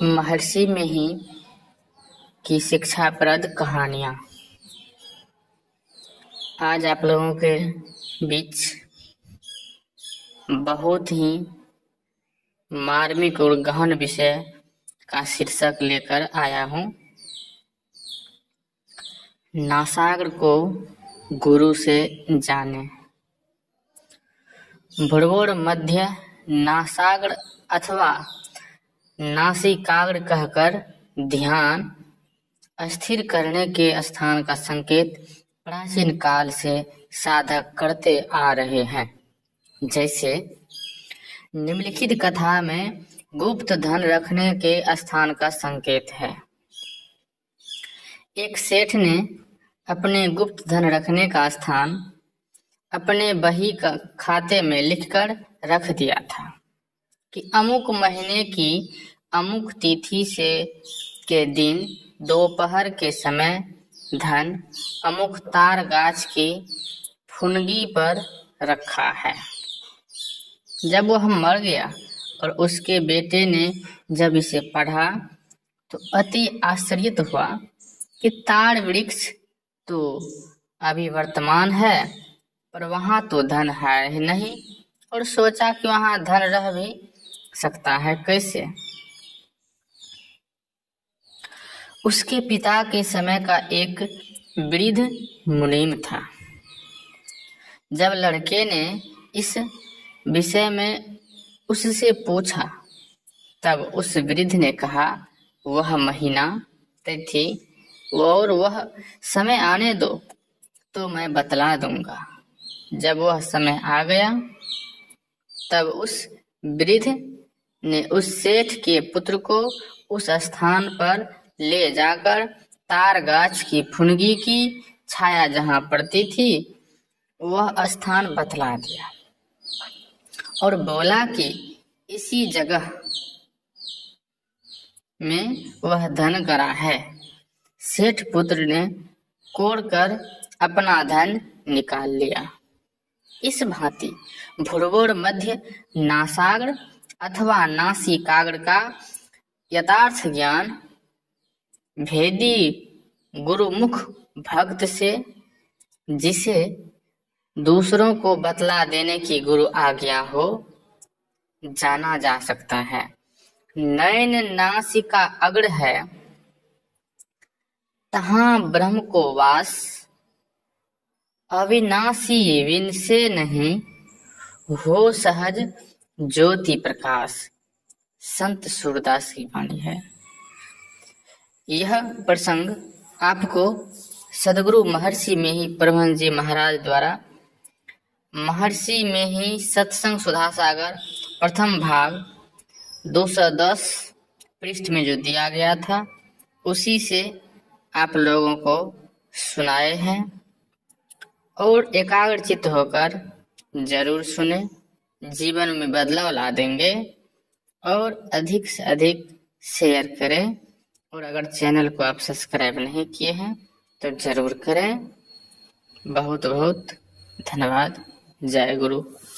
महर्षि में ही की शिक्षाप्रद कहानियाँ। आज आप लोगों के बीच बहुत ही मार्मिक और गहन विषय का शीर्षक लेकर आया हूँ। नासाग्र को गुरु से जाने। भ्रुवोर मध्य नासाग्र अथवा नासिकाग्र कहकर ध्यान स्थिर करने के स्थान का संकेत प्राचीन काल से साधक करते आ रहे हैं। जैसे निम्नलिखित कथा में गुप्त धन रखने के स्थान का संकेत है। एक सेठ ने अपने गुप्त धन रखने का स्थान अपने बही का खाते में लिखकर रख दिया था कि अमुक महीने की अमुक तिथि से के दिन दोपहर के समय धन अमुक तार गाछ की फुनगी पर रखा है। जब वह मर गया और उसके बेटे ने जब इसे पढ़ा तो अति आश्चर्यित हुआ कि ताड़ वृक्ष तो अभी वर्तमान है पर वहां तो धन है ही नहीं, और सोचा कि वहां धन रह भी सकता है कैसे। उसके पिता के समय का एक वृद्ध मुनीम था। जब लड़के ने इस विषय में उससे पूछा तब उस वृद्ध ने कहा, वह महीना, तिथि और वह समय आने दो तो मैं बतला दूंगा। जब वह समय आ गया तब उस वृद्ध ने उस सेठ के पुत्र को उस स्थान पर ले जाकर तार गाछ की फुनगी की छाया जहां पड़ती थी वह स्थान बतला दिया और बोला कि इसी जगह में वह धन गड़ा है। सेठ पुत्र ने कोड़कर अपना धन निकाल लिया। इस भांति भ्रुवोर मध्य नासाग्र अथवा नासिकाग्र का यथार्थ ज्ञान भेदी गुरुमुख भक्त से, जिसे दूसरों को बतला देने की गुरु आज्ञा हो, जाना जा सकता है। नयन नासिका अग्र है तहां ब्रह्म को वास, अविनाशी विनसे नहीं हो सहज ज्योति प्रकाश। संत सूरदास की वाणी है। यह प्रसंग आपको सदगुरु महर्षि में ही परमहंस जी महाराज द्वारा महर्षि में ही सत्संग सुधा सागर प्रथम भाग 210 पृष्ठ में जो दिया गया था उसी से आप लोगों को सुनाए हैं और एकाग्रचित्त होकर जरूर सुने, जीवन में बदलाव ला देंगे। और अधिक से अधिक शेयर करें और अगर चैनल को आप सब्सक्राइब नहीं किए हैं तो जरूर करें। बहुत बहुत धन्यवाद। जय गुरु।